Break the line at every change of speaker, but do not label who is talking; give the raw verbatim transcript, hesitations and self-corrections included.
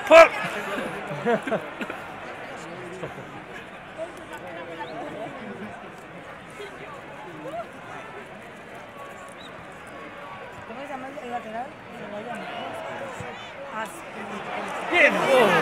¡Por!
¿Cómo se llama el lateral?
¡Bien! Oh.